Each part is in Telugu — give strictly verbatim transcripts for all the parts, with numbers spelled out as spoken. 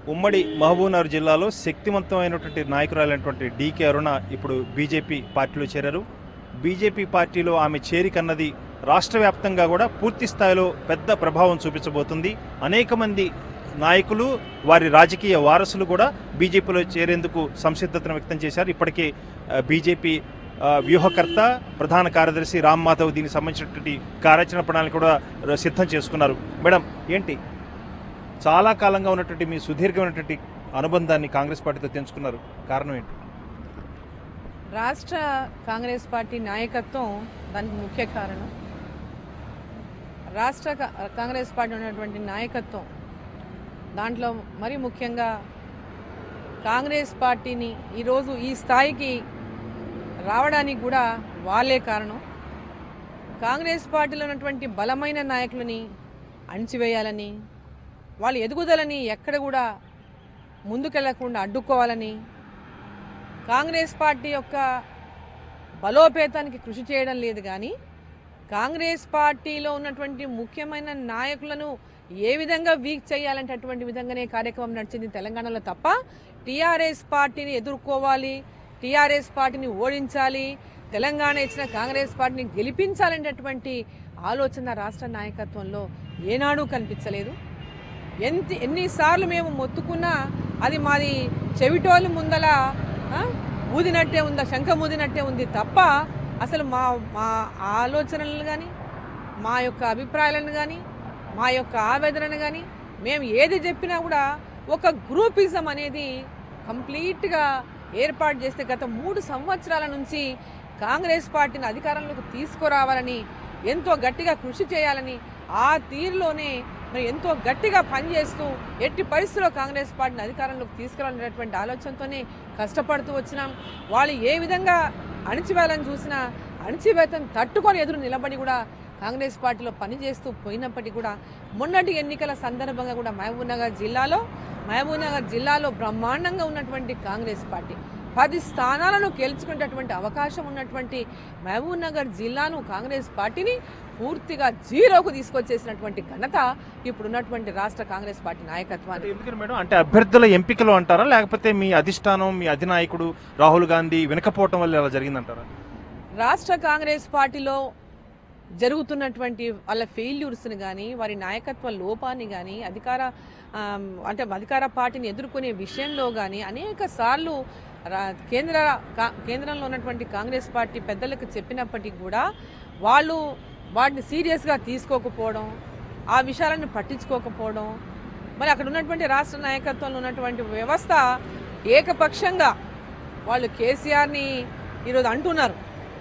ఉమ్మడి మహబూబ్నగర్ జిల్లాలో శక్తివంతమైనటువంటి నాయకురాలైనటువంటి డీకే అరుణ ఇప్పుడు బీజేపీ పార్టీలో చేరారు. బీజేపీ పార్టీలో ఆమె చేరికన్నది రాష్ట్ర వ్యాప్తంగా కూడా పూర్తి స్థాయిలో పెద్ద ప్రభావం చూపించబోతుంది. అనేక మంది నాయకులు, వారి రాజకీయ వారసులు కూడా బీజేపీలో చేరేందుకు సంసిద్ధతను వ్యక్తం చేశారు. ఇప్పటికే బీజేపీ వ్యూహకర్త, ప్రధాన కార్యదర్శి రామ్ మాధవ్ దీనికి సంబంధించినటువంటి కార్యాచరణ ప్రణాళిక కూడా సిద్ధం చేసుకున్నారు. మేడం, ఏంటి చాలా కాలంగా ఉన్నటువంటి మీ సుదీర్ఘమైనటువంటి అనుబంధాన్ని కాంగ్రెస్ పార్టీతో తెంచుకున్నారు, కారణం ఏంటి? రాష్ట్ర కాంగ్రెస్ పార్టీ నాయకత్వం దానికి ముఖ్య కారణం. రాష్ట్ర కాంగ్రెస్ పార్టీ ఉన్నటువంటి నాయకత్వం దాంట్లో మరి ముఖ్యంగా కాంగ్రెస్ పార్టీని ఈరోజు ఈ స్థాయికి రావడానికి కూడా వాళ్ళే కారణం. కాంగ్రెస్ పార్టీలో ఉన్నటువంటి బలమైన నాయకులని అణిచివేయాలని, వాళ్ళ ఎదుగుదలని ఎక్కడ కూడా ముందుకెళ్లకుండా అడ్డుకోవాలని, కాంగ్రెస్ పార్టీ యొక్క బలోపేతానికి కృషి చేయడం లేదు. కానీ కాంగ్రెస్ పార్టీలో ఉన్నటువంటి ముఖ్యమైన నాయకులను ఏ విధంగా వీక్ చేయాలంటటువంటి విధంగానే కార్యక్రమం నడిచింది తెలంగాణలో తప్ప, టీఆర్ఎస్ పార్టీని ఎదుర్కోవాలి, టీఆర్ఎస్ పార్టీని ఓడించాలి, తెలంగాణ ఇచ్చిన కాంగ్రెస్ పార్టీని గెలిపించాలనేటటువంటి ఆలోచన రాష్ట్ర నాయకత్వంలో ఏనాడూ కనిపించలేదు. ఎంత ఎన్నిసార్లు మేము మొత్తుకున్నా అది మాది చెవిటోలు ముందల ఊదినట్టే ఉందా, శంఖం ఊదినట్టే ఉంది తప్ప అసలు మా మా ఆలోచనలను కానీ, మా యొక్క అభిప్రాయాలను కానీ, మా యొక్క ఆవేదనను కానీ మేము ఏది చెప్పినా కూడా ఒక గ్రూపిజం అనేది కంప్లీట్గా ఏర్పాటు చేస్తే గత మూడు సంవత్సరాల నుంచి కాంగ్రెస్ పార్టీని అధికారంలోకి తీసుకురావాలని ఎంతో గట్టిగా కృషి చేయాలని, ఆ తీరులోనే మరి ఎంతో గట్టిగా పనిచేస్తూ ఎట్టి పరిస్థితుల్లో కాంగ్రెస్ పార్టీని అధికారంలోకి తీసుకురావాలనేటువంటి ఆలోచనతోనే కష్టపడుతూ వచ్చినాం. వాళ్ళు ఏ విధంగా అణిచివేయాలని చూసినా అణిచివేతను తట్టుకొని ఎదురు నిలబడి కూడా కాంగ్రెస్ పార్టీలో పనిచేస్తూ పోయినప్పటికీ కూడా మొన్నటి ఎన్నికల సందర్భంగా కూడా మహబూబ్నగర్ జిల్లాలో మహబూబ్నగర్ జిల్లాలో బ్రహ్మాండంగా ఉన్నటువంటి కాంగ్రెస్ పార్టీ పది స్థానాలను గెలుచుకునేటటువంటి అవకాశం ఉన్నటువంటి మహబూబ్నగర్ జిల్లాను కాంగ్రెస్ పార్టీని పూర్తిగా జీరోకు తీసుకొచ్చేసినటువంటి ఘనత ఇప్పుడున్నటువంటి రాష్ట్ర కాంగ్రెస్ పార్టీ నాయకత్వాన్ని. ఎందుకని మేడం, అంటే అభ్యర్థుల ఎంపికలు అంటారా, లేకపోతే మీ అధిష్టానం, మీ అధినాయకుడు రాహుల్ గాంధీ వెనకపోవటం వల్ల ఇలా జరిగిందంటారా? రాష్ట్ర కాంగ్రెస్ పార్టీలో జరుగుతున్నటువంటి వాళ్ళ ఫెయిల్యూర్స్ని కానీ, వారి నాయకత్వ లోపాన్ని కానీ, అధికార అంటే అధికార పార్టీని ఎదుర్కొనే విషయంలో కానీ అనేక సార్లు కేంద్ర కేంద్రంలో ఉన్నటువంటి కాంగ్రెస్ పార్టీ పెద్దలకు చెప్పినప్పటికీ కూడా వాళ్ళు వాటిని సీరియస్గా తీసుకోకపోవడం, ఆ విషయాలను పట్టించుకోకపోవడం, మరి అక్కడ ఉన్నటువంటి రాష్ట్ర నాయకత్వంలో ఉన్నటువంటి వ్యవస్థ ఏకపక్షంగా వాళ్ళు కేసీఆర్ని ఈరోజు అంటున్నారు.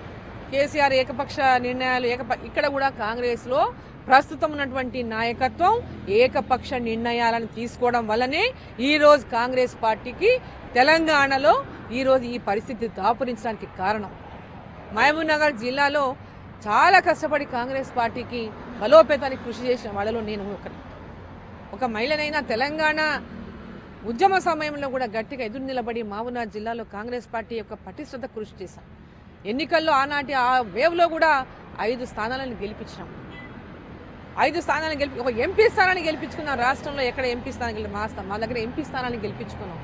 కేసీఆర్ ఏకపక్ష నిర్ణయాలు ఏకప ఇక్కడ కూడా కాంగ్రెస్లో ప్రస్తుతం ఉన్నటువంటి నాయకత్వం ఏకపక్ష నిర్ణయాలను తీసుకోవడం వల్లనే ఈరోజు కాంగ్రెస్ పార్టీకి తెలంగాణలో ఈరోజు ఈ పరిస్థితి దాపురించడానికి కారణం. మహబూబ్నగర్ జిల్లాలో చాలా కష్టపడి కాంగ్రెస్ పార్టీకి బలోపేతానికి కృషి చేసిన వాళ్ళలో నేను ఒకరి ఒక మహిళనైనా తెలంగాణ ఉద్యమ సమయంలో కూడా గట్టిగా ఎదురు నిలబడి మహబూబ్నగర్ జిల్లాలో కాంగ్రెస్ పార్టీ యొక్క పటిష్టత కృషి చేశాను. ఎన్నికల్లో ఆనాటి ఆ వేవ్లో కూడా ఐదు స్థానాలను గెలిపించినాం. ఐదు స్థానాలను గెలిపి ఒక ఎంపీ స్థానాన్ని గెలిపించుకున్నాం. రాష్ట్రంలో ఎక్కడ ఎంపీ స్థానం గెలి మా మా దగ్గర ఎంపీ స్థానాన్ని గెలిపించుకున్నాం.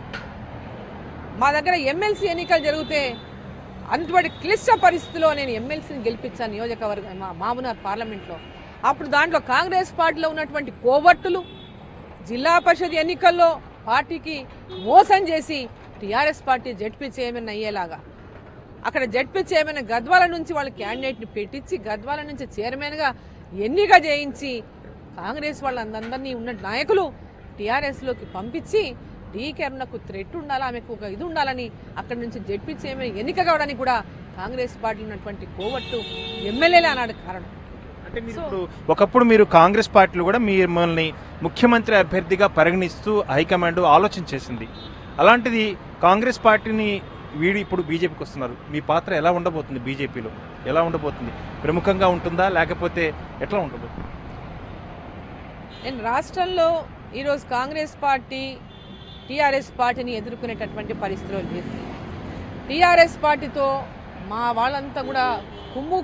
మా దగ్గర ఎమ్మెల్సీ ఎన్నికలు జరిగితే అటువంటి క్లిష్ట పరిస్థితిలో నేను ఎమ్మెల్సీని గెలిపించాను నియోజకవర్గం మా మహబూబ్నగర్ పార్లమెంట్లో. అప్పుడు దాంట్లో కాంగ్రెస్ పార్టీలో ఉన్నటువంటి కోవర్టులు జిల్లా పరిషత్ ఎన్నికల్లో పార్టీకి మోసం చేసి టీఆర్ఎస్ పార్టీ జెడ్పీ చైర్మన్ అయ్యేలాగా, అక్కడ జెడ్పీ చైర్మన్ గద్వాల నుంచి వాళ్ళ క్యాండిడేట్ని పెట్టించి గద్వాల నుంచి చైర్మన్గా ఎన్నిక చేయించి కాంగ్రెస్ వాళ్ళందరినీ ఉన్న నాయకులు టీఆర్ఎస్లోకి పంపించి డీకే అరుణకు థ్రెట్ ఉండాలా, ఆమెకు ఒక ఇది ఉండాలని అక్కడి నుంచి జెడ్పీ చైర్మన్ ఎన్నిక కావడానికి కూడా కాంగ్రెస్ పార్టీలో ఉన్నటువంటి కోవట్టు ఎమ్మెల్యేలే అన్నాడు కారణం. అంటే మీరు ఒకప్పుడు మీరు కాంగ్రెస్ పార్టీలో కూడా మిమ్మల్ని ముఖ్యమంత్రి అభ్యర్థిగా పరిగణిస్తూ హైకమాండ్ ఆలోచన చేసింది. అలాంటిది కాంగ్రెస్ పార్టీని వీడి ఇప్పుడు బీజేపీకి వస్తున్నారు. మీ పాత్ర ఎలా ఉండబోతుంది? బీజేపీలో ఎలా ఉండబోతుంది? ప్రముఖంగా ఉంటుందా, లేకపోతే ఎట్లా ఉండబోతుంది? నేను రాష్ట్రంలో ఈరోజు కాంగ్రెస్ పార్టీ టీఆర్ఎస్ పార్టీని ఎదుర్కొనేటటువంటి పరిస్థితులు లేదు. టీఆర్ఎస్ పార్టీతో మా వాళ్ళంతా కూడా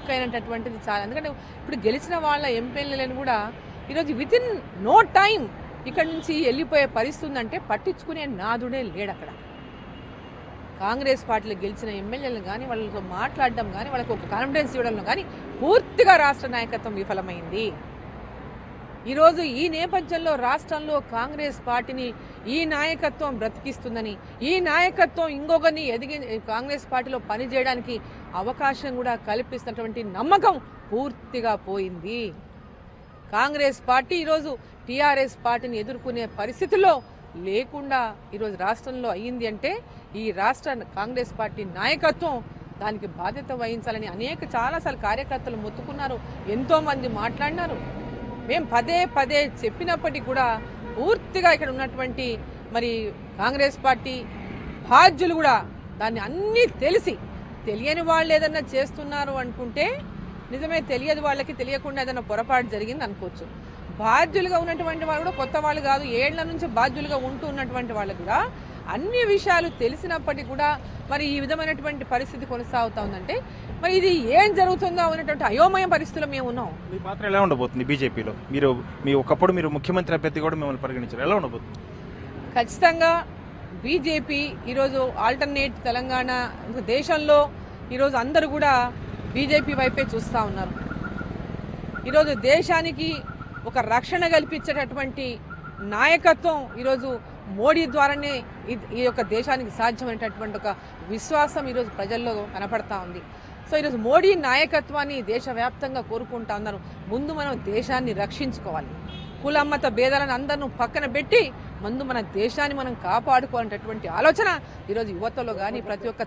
కుమ్ముక్కైనటువంటిది చాలా. ఎందుకంటే ఇప్పుడు గెలిచిన వాళ్ళ ఎంపీలను కూడా ఈరోజు విత్ ఇన్ నో టైం ఇక్కడ నుంచి వెళ్ళిపోయే పరిస్థితి ఉందంటే పట్టించుకునే నాదుడే లేడు అక్కడ. కాంగ్రెస్ పార్టీలో గెలిచిన ఎమ్మెల్యేలను కానీ వాళ్ళతో మాట్లాడడం కానీ వాళ్ళకి ఒక కాన్ఫిడెన్స్ ఇవ్వడంలో కానీ పూర్తిగా రాష్ట్ర నాయకత్వం విఫలమైంది. ఈరోజు ఈ నేపథ్యంలో రాష్ట్రంలో కాంగ్రెస్ పార్టీని ఈ నాయకత్వం బ్రతికిస్తుందని, ఈ నాయకత్వం ఇంకొకరిని ఎదిగి కాంగ్రెస్ పార్టీలో పనిచేయడానికి అవకాశం కూడా కల్పిస్తున్నటువంటి నమ్మకం పూర్తిగా పోయింది. కాంగ్రెస్ పార్టీ ఈరోజు టీఆర్ఎస్ పార్టీని ఎదుర్కొనే పరిస్థితుల్లో లేకుండా ఈరోజు రాష్ట్రంలో అయ్యింది అంటే ఈ రాష్ట్ర కాంగ్రెస్ పార్టీ నాయకత్వం దానికి బాధ్యత వహించాలని అనేక చాలాసార్లు కార్యకర్తలు మొత్తుకున్నారు, ఎంతోమంది మాట్లాడినారు. మేము పదే పదే చెప్పినప్పటికీ కూడా పూర్తిగా ఇక్కడ ఉన్నటువంటి మరి కాంగ్రెస్ పార్టీ బాధ్యులు కూడా దాన్ని అన్నీ తెలిసి తెలియని వాళ్ళు ఏదన్నా చేస్తున్నారు అనుకుంటే నిజమే, తెలియదు వాళ్ళకి, తెలియకుండా ఏదైనా పొరపాటు జరిగింది అనుకోవచ్చు. బాధ్యులుగా ఉన్నటువంటి వాళ్ళు కూడా కొత్త వాళ్ళు కాదు, ఏళ్ల నుంచి బాధ్యులుగా ఉంటూ ఉన్నటువంటి వాళ్ళు కూడా అన్ని విషయాలు తెలిసినప్పటికీ కూడా మరి ఈ విధమైనటువంటి పరిస్థితి కొనసాగుతూ ఉందంటే మరి ఇది ఏం జరుగుతుందో అనేటువంటి అయోమయ పరిస్థితుల్లో మేము ఉన్నాం. మీ పాత్ర ఎలా ఉండబోతుంది బీజేపీలో? మీరు మీ ఒకప్పుడు మీరు ముఖ్యమంత్రి అభ్యర్థి కూడా మిమ్మల్ని పరిగణించారు, ఎలా ఉండబోతుంది? ఖచ్చితంగా బీజేపీ ఈరోజు ఆల్టర్నేట్ తెలంగాణ దేశంలో ఈరోజు అందరూ కూడా బీజేపీ వైపే చూస్తూ ఉన్నారు. ఈరోజు దేశానికి ఒక రక్షణ కల్పించేటటువంటి నాయకత్వం ఈరోజు మోడీ ద్వారానే ఈ యొక్క దేశానికి సాధ్యమైనటువంటి ఒక విశ్వాసం ఈరోజు ప్రజల్లో కనపడతా ఉంది. సో ఈరోజు మోడీ నాయకత్వాన్ని దేశవ్యాప్తంగా కోరుకుంటా ఉన్నారు. ముందు మనం దేశాన్ని రక్షించుకోవాలి, కులమ్మత భేదాలను అందరినూ పక్కన పెట్టి ముందు మన దేశాన్ని మనం కాపాడుకోవాలనేటటువంటి ఆలోచన ఈరోజు యువతలో కానీ ప్రతి ఒక్క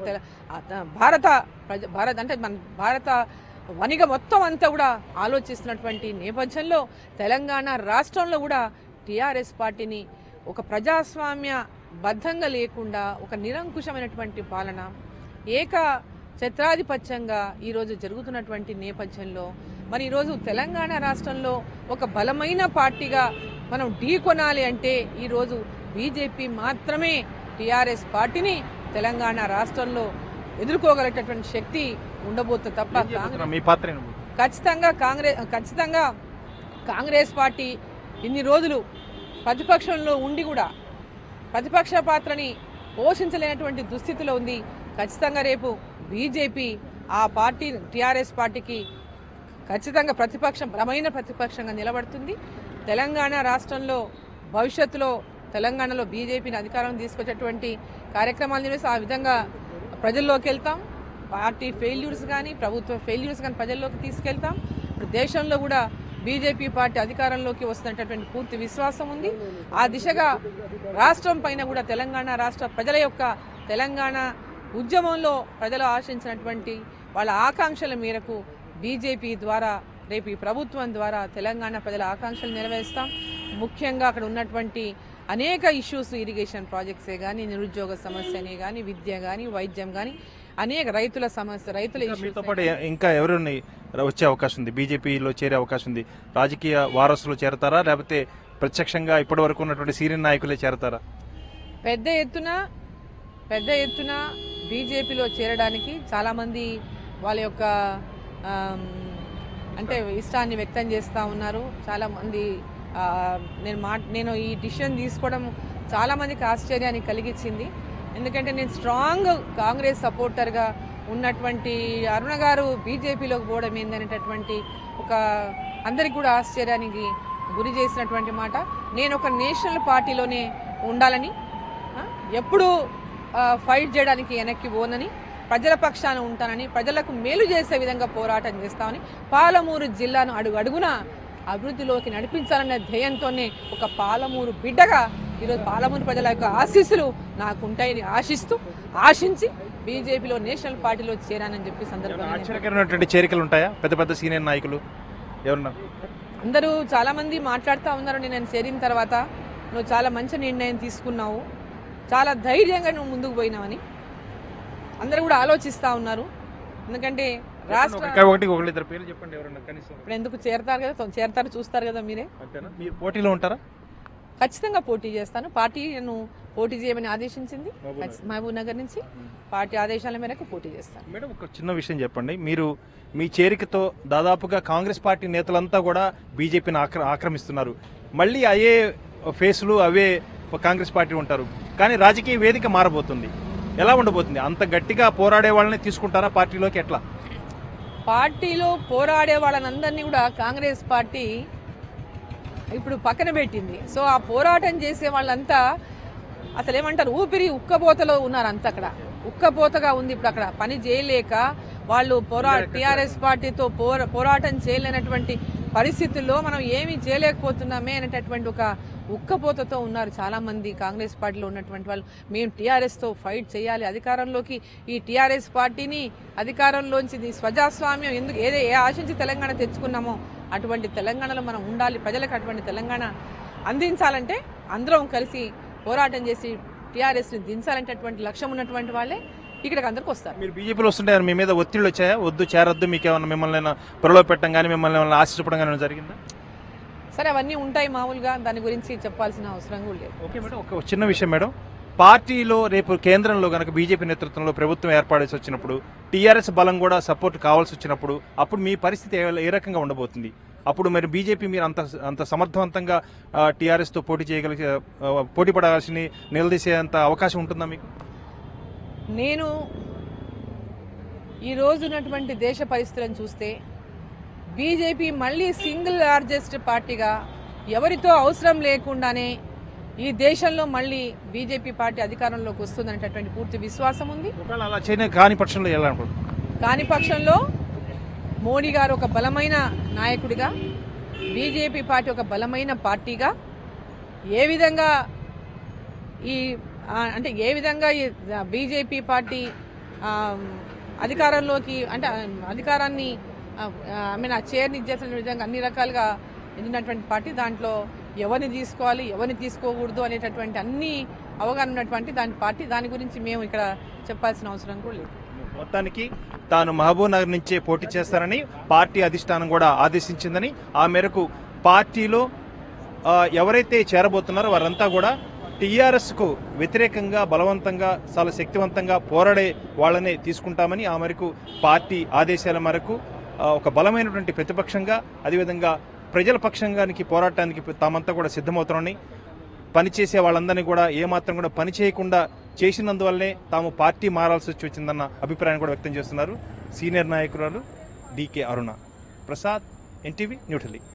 భారత ప్రజ భారత్ అంటే మన భారత వనిగ మొత్తం అంతా కూడా ఆలోచిస్తున్నటువంటి నేపథ్యంలో తెలంగాణ రాష్ట్రంలో కూడా టీఆర్ఎస్ పార్టీని ఒక ప్రజాస్వామ్య బద్ధంగా లేకుండా ఒక నిరంకుశమైనటువంటి పాలన ఏక ఛత్రాధిపత్యంగా ఈరోజు జరుగుతున్నటువంటి నేపథ్యంలో మరి ఈరోజు తెలంగాణ రాష్ట్రంలో ఒక బలమైన పార్టీగా మనం ఢీకొనాలి అంటే ఈరోజు బీజేపీ మాత్రమే టీఆర్ఎస్ పార్టీని తెలంగాణ రాష్ట్రంలో ఎదుర్కోగలిగేటటువంటి శక్తి ఉండబోతుంది తప్ప మీ పాత్ర ఖచ్చితంగా కాంగ్రెస్ ఖచ్చితంగా కాంగ్రెస్ పార్టీ ఇన్ని రోజులు ప్రతిపక్షంలో ఉండి కూడా ప్రతిపక్ష పాత్రని పోషించలేనటువంటి దుస్థితిలో ఉంది. ఖచ్చితంగా రేపు బీజేపీ ఆ పార్టీ టీఆర్ఎస్ పార్టీకి ఖచ్చితంగా ప్రతిపక్షం బలమైన ప్రతిపక్షంగా నిలబడుతుంది. తెలంగాణ రాష్ట్రంలో భవిష్యత్తులో తెలంగాణలో బీజేపీని అధికారం తీసుకొచ్చేటువంటి కార్యక్రమాలు నిర్వహిస్తే ఆ విధంగా ప్రజల్లోకి వెళ్తాం. పార్టీ ఫెయిల్యూర్స్ కానీ ప్రభుత్వ ఫెయిల్యూర్స్ కానీ ప్రజల్లోకి తీసుకెళ్తాం. ఇప్పుడు దేశంలో కూడా బీజేపీ పార్టీ అధికారంలోకి వస్తున్నటువంటి పూర్తి విశ్వాసం ఉంది. ఆ దిశగా రాష్ట్రం పైన కూడా తెలంగాణ రాష్ట్ర ప్రజల యొక్క తెలంగాణ ఉద్యమంలో ప్రజలు ఆశించినటువంటి వాళ్ళ ఆకాంక్షల మేరకు బీజేపీ ద్వారా రేపు ఈ ప్రభుత్వం ద్వారా తెలంగాణ ప్రజల ఆకాంక్షలు నెరవేరుస్తాం. ముఖ్యంగా అక్కడ ఉన్నటువంటి అనేక ఇష్యూస్, ఇరిగేషన్ ప్రాజెక్ట్సే కానీ, నిరుద్యోగ సమస్యనే కానీ, విద్య కానీ, వైద్యం కానీ, అనేక రైతుల సమస్య రైతుల మీతో పాటు ఇంకా ఎవరిని వచ్చే అవకాశం ఉంది? బీజేపీలో చేరే అవకాశం ఉంది? రాజకీయ వారసులు చేరతారా, లేకపోతే ప్రత్యక్షంగా ఇప్పటి వరకు ఉన్నటువంటి సీనియర్ నాయకులే చేరతారా? పెద్ద ఎత్తున పెద్ద ఎత్తున బీజేపీలో చేరడానికి చాలామంది వాళ్ళ యొక్క అంటే ఇష్టాన్ని వ్యక్తం చేస్తూ ఉన్నారు. చాలామంది నేను మా నేను ఈ డిసిషన్ తీసుకోవడం చాలామందికి ఆశ్చర్యాన్ని కలిగించింది. ఎందుకంటే నేను స్ట్రాంగ్ కాంగ్రెస్ సపోర్టర్గా ఉన్నటువంటి అరుణ గారు బీజేపీలోకి పోవడం ఏందనేటటువంటి ఒక అందరికి కూడా ఆశ్చర్యానికి గురి చేసినటువంటి మాట. నేను ఒక నేషనల్ పార్టీలోనే ఉండాలని, ఎప్పుడు ఫైట్ చేయడానికి వెనక్కి పోనని, ప్రజల పక్షాన ఉంటానని, ప్రజలకు మేలు చేసే విధంగా పోరాటం చేస్తామని, పాలమూరు జిల్లాను అడుగు అడుగున అభివృద్ధిలోకి నడిపించాలనే ధ్యేయంతోనే ఒక పాలమూరు బిడ్డగా ఈరోజు పాలమూరు ప్రజల యొక్క ఆశీస్సులు నాకుంటాయని ఆశిస్తూ ఆశించి బీజేపీలో నేషనల్ పార్టీలో చేరానని చెప్పి సందర్భంగా ఆశ్చర్యకరమైనటువంటి చేరికలు ఉంటాయా? పెద్ద పెద్ద సీనియర్ నాయకులు ఎవరన్నా? అందరూ చాలామంది మాట్లాడుతూ ఉన్నారు, నేను చేరిన తర్వాత నువ్వు చాలా మంచి నిర్ణయం తీసుకున్నావు, చాలా ధైర్యంగా నువ్వు ముందుకు పోయినావని అందరూ కూడా ఆలోచిస్తూ ఉన్నారు. ఎందుకంటే రాష్ట్ర ఇప్పుడు ఎందుకు చేరతారు కదా, చేరతారు చూస్తారు కదా మీరే. మీరు పోటీలో ఉంటారా? ఖచ్చితంగా పోటీ చేస్తాను. పార్టీ నన్ను పోటీ చేయమని ఆదేశించింది మహబూబ్ నగర్ నుంచి. పార్టీ ఆదేశాల మేరకు పోటీ చేస్తాను. మేడం, ఒక చిన్న విషయం చెప్పండి. మీరు మీ చేరికతో దాదాపుగా కాంగ్రెస్ పార్టీ నేతలంతా కూడా బీజేపీని ఆక్ర ఆక్రమిస్తున్నారు. మళ్ళీ అయ్యే ఫేసులు అవే కాంగ్రెస్ పార్టీ ఉంటారు. కానీ రాజకీయ వేదిక మారబోతుంది. ఎలా ఉండబోతుంది? అంత గట్టిగా పోరాడే వాళ్ళని తీసుకుంటారా పార్టీలోకి? ఎట్లా? పార్టీలో పోరాడే వాళ్ళనందరినీ కూడా కాంగ్రెస్ పార్టీ ఇప్పుడు పక్కన పెట్టింది. సో ఆ పోరాటం చేసే వాళ్ళంతా అసలు ఏమంటారు, ఊపిరి ఉక్కబోతలో ఉన్నారు. అంత అక్కడ ఉక్కబోతగా ఉంది. ఇప్పుడు అక్కడ పని చేయలేక వాళ్ళు పోరా టీఆర్ఎస్ పార్టీతో పోరా పోరాటం చేయలేనటువంటి పరిస్థితుల్లో మనం ఏమీ చేయలేకపోతున్నామే అనేటటువంటి ఒక ఉక్కపోతతో ఉన్నారు చాలామంది కాంగ్రెస్ పార్టీలో ఉన్నటువంటి వాళ్ళు. మేము టీఆర్ఎస్తో ఫైట్ చేయాలి, అధికారంలోకి ఈ టీఆర్ఎస్ పార్టీని అధికారంలోంచి స్వజాస్వామ్యం ఎందుకు ఏదే ఏ ఆశించి తెలంగాణ తెచ్చుకున్నామో అటువంటి తెలంగాణలో మనం ఉండాలి, ప్రజలకు అటువంటి తెలంగాణ అందించాలంటే అందరం కలిసి పోరాటం చేసి టీఆర్ఎస్ని దించాలంటే అటువంటి లక్ష్యం ఉన్నటువంటి వాళ్ళే ఇక్కడికి అందరికి వస్తారు. మీరు బీజేపీలో వస్తుంటే మీ మీద ఒత్తిళ్ళు వచ్చాయా? వద్దు చేరొద్దు, మీకు ఏమన్నా మిమ్మల్ని ప్రలోభ పెట్టడం కానీ మిమ్మల్ని ఏమైనా ఆశించడం కానీ జరిగిందా? సరే, అవన్నీ ఉంటాయి మామూలుగా, దాని గురించి చెప్పాల్సిన అవసరం కూడా లేదు. ఓకే మేడం, ఒక చిన్న విషయం మేడం, పార్టీలో రేపు కేంద్రంలో కనుక బీజేపీ నేతృత్వంలో ప్రభుత్వం ఏర్పాటేసి వచ్చినప్పుడు టీఆర్ఎస్ బలం కూడా సపోర్ట్ కావాల్సి వచ్చినప్పుడు అప్పుడు మీ పరిస్థితి ఏ రకంగా ఉండబోతుంది? అప్పుడు మరి బీజేపీ మీరు అంత అంత సమర్థవంతంగా టీఆర్ఎస్తో పోటీ చేయగలిగే పోటీ పడాల్సిన నిలదీసేంత అవకాశం ఉంటుందా మీకు? నేను ఈ రోజు ఉన్నటువంటి దేశ పరిస్థితులను చూస్తే బీజేపీ మళ్ళీ సింగిల్ లార్జెస్ట్ పార్టీగా ఎవరితో అవసరం లేకుండానే ఈ దేశంలో మళ్ళీ బీజేపీ పార్టీ అధికారంలోకి వస్తుందనేటటువంటి పూర్తి విశ్వాసం ఉంది. అలా చేయని కాని పక్షంలో ఎలా అనుకుంటున్నారు? కాని పక్షంలో మోడీ గారు ఒక బలమైన నాయకుడిగా, బీజేపీ పార్టీ ఒక బలమైన పార్టీగా ఏ విధంగా ఈ అంటే ఏ విధంగా ఈ బీజేపీ పార్టీ అధికారంలోకి అంటే అధికారాన్ని ఐ మీన్ ఆ చైర్ని ఇచ్చేసిన విధంగా అన్ని రకాలుగా ఎన్నినటువంటి పార్టీ, దాంట్లో ఎవరిని తీసుకోవాలి ఎవరిని తీసుకోకూడదు అనేటటువంటి అన్ని అవగాహన ఉన్నటువంటి దాని పార్టీ. దాని గురించి మేము ఇక్కడ చెప్పాల్సిన అవసరం కూడా లేదు. మొత్తానికి తాను మహబూబ్ నగర్ నుంచే పోటీ చేస్తారని పార్టీ అధిష్టానం కూడా ఆదేశించిందని, ఆ మేరకు పార్టీలో ఎవరైతే చేరబోతున్నారో వారంతా కూడా టీఆర్ఎస్కు వ్యతిరేకంగా బలవంతంగా చాలా శక్తివంతంగా పోరాడే వాళ్ళనే తీసుకుంటామని, ఆ మేరకు పార్టీ ఆదేశాల మేరకు ఒక బలమైనటువంటి ప్రతిపక్షంగా అదేవిధంగా ప్రజల పక్షంగానికి పోరాటానికి తామంతా కూడా సిద్ధమవుతామని, పనిచేసే వాళ్ళందరినీ కూడా ఏమాత్రం కూడా పని చేయకుండా చేసినందువల్లే తాము పార్టీ మారాల్సి వచ్చి వచ్చిందన్న అభిప్రాయాన్ని కూడా వ్యక్తం చేస్తున్నారు సీనియర్ నాయకురాలు డీకే అరుణ. ప్రసాద్, ఎన్టీవీ, న్యూఢిల్లీ.